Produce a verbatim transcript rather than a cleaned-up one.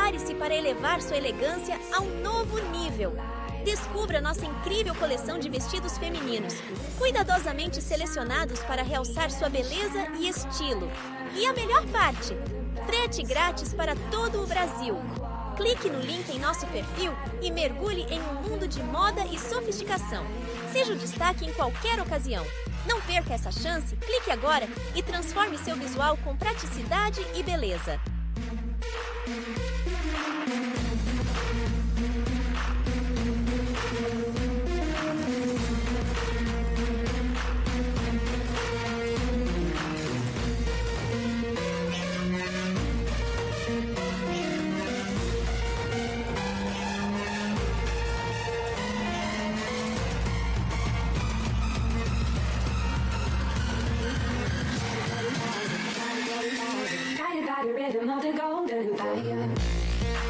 Prepare-se para elevar sua elegância a um novo nível. Descubra nossa incrível coleção de vestidos femininos, cuidadosamente selecionados para realçar sua beleza e estilo. E a melhor parte? Frete grátis para todo o Brasil. Clique no link em nosso perfil e mergulhe em um mundo de moda e sofisticação. Seja o destaque em qualquer ocasião. Não perca essa chance, clique agora e transforme seu visual com praticidade e beleza. Rhythm of the golden fire.